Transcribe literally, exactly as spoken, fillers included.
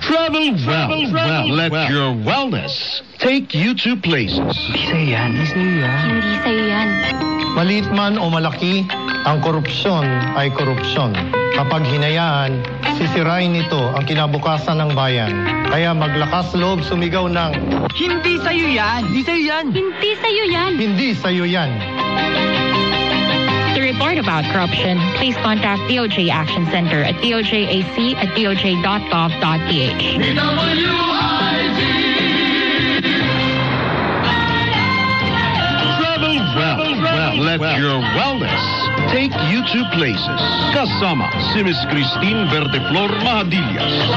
Travel well. Travel well. Let well. your wellness take you to places. Hindi sa'yo yan. Hindi sa'yo yan. Hindi sa'yo yan. Maliit man o malaki, ang korupsyon ay korupsyon. Kapag hinayaan, sisirain nito ang kinabukasan ng bayan. Kaya maglakas loob sumigaw ng Hindi sa'yo yan. Hindi sa'yo yan. Hindi sa'yo yan. hindi sa'yo yan. To report about corruption, please contact D O J Action Center at D O J A C at D O J dot gov dot P H. D W I Z. Travel well. well. Let well. your wellness take you to places. Kasama si Miss Christine Verdeflor-Majadillas.